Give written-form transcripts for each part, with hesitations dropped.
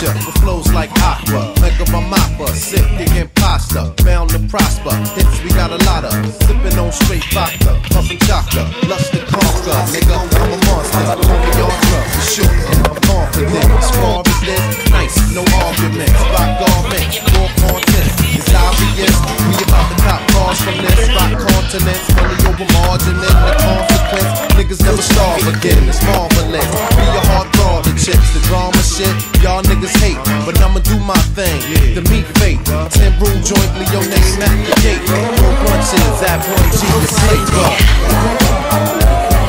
Gotcha, with flows like aqua, like a mappa, sick, digging pasta, bound to prosper. Hits we got a lot of, sipping on straight vodka, puffin' chaka, lust to conquer. Nigga, I'm a monster, call me Yardra, for sure. I'm confident, as far as this, nice, no arguments. Rock garments, more content. It's obvious, we about to cop cars from this. Rock continents, money over margin, and the consequence. Niggas never starve again, it's marvelous. Be a hard broad, the chicks, the drama shit. Y'all niggas hate, but I'ma do my thing. The meat fate, 10 brew joint, leave your name at the gate. More brunches at 1G the slate.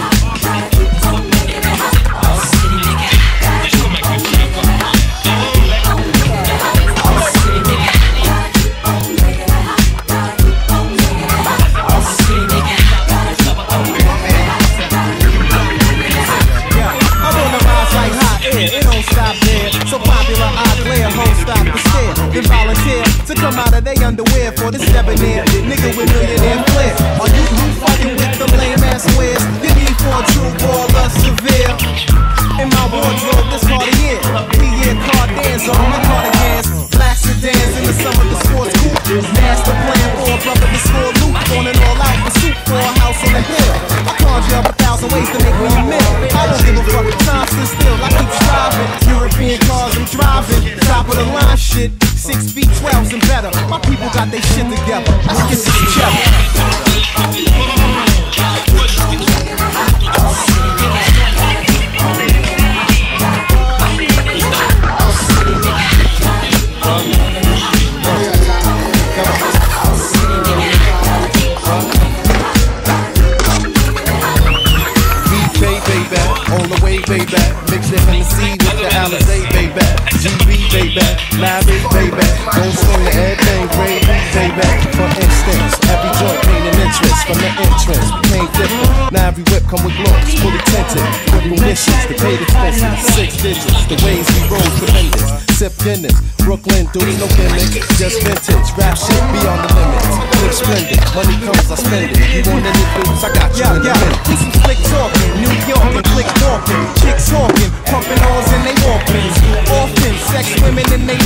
To come out of their underwear for the debonair nigga with millionaire flair. Are you fighting with the lame ass wares? You need for a true baller severe. In my wardrobe this Cartier, we hear Cardans on my cardigans. Black sedans in the summer, the sports coupe. Master plan for a brother to score loot. On an all-out pursuit for a house on the hill. I conjure up 1,000 ways to make me a meal. I don't give a fuck, time stood still, I keep striving. European cars I'm driving, top of the line shit. 6 feet 12s and better. My people got their shit together. Let's get this cheddar. All the way, baby. Mix it Hennessy with the Alizé, baby. GB, baby. Larry, baby. Don't swing the everything, great, baby. For instance, every joint paint an interest from the entrance. We came different. Now every whip come with gloves, fully tinted. With munitions, the paid expenses, 6 digits. The ways we roll tremendous. Sip Guinness, Brooklyn dudes, no gimmick. Just vintage, rap shit beyond the limits. Live splendid, money comes, I spend it. You want any dudes, I got you. Do some slick talking, New York and click walking. Chicks talking, pumping ons in they walkings. Often, sex women in they